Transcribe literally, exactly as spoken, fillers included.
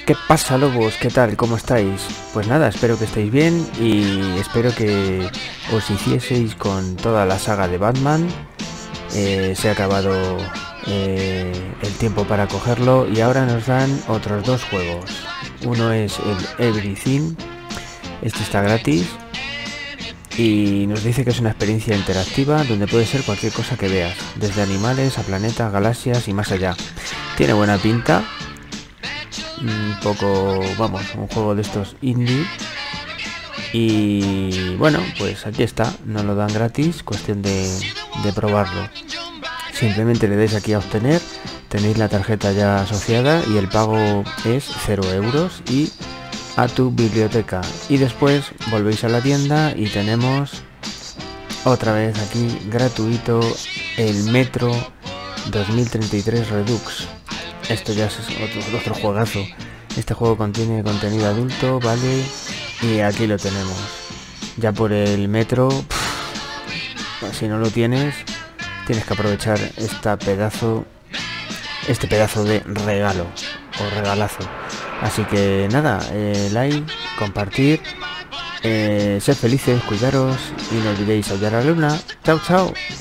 ¿Qué pasa, lobos? ¿Qué tal? ¿Cómo estáis? Pues nada, espero que estéis bien y espero que os hicieseis con toda la saga de Batman. Eh, se ha acabado eh, el tiempo para cogerlo y ahora nos dan otros dos juegos. Uno es el Everything, este está gratis y nos dice que es una experiencia interactiva donde puede ser cualquier cosa que veas, desde animales a planetas, galaxias y más allá. Tiene buena pinta. Un poco, vamos, un juego de estos indie. Y bueno, pues aquí está, nos lo dan gratis, cuestión de, de probarlo. Simplemente le dais aquí a obtener, tenéis la tarjeta ya asociada y el pago es cero euros y a tu biblioteca. Y después volvéis a la tienda y tenemos otra vez aquí gratuito el Metro dos mil treinta y tres Redux. Esto ya es otro, otro juegazo. Este juego contiene contenido adulto, vale, y aquí lo tenemos. Ya por el Metro, pff, si no lo tienes, tienes que aprovechar esta pedazo, este pedazo de regalo o regalazo. Así que nada, eh, like, compartir, eh, sed felices, cuidaros y no olvidéis aullar a la luna. Chao, chao.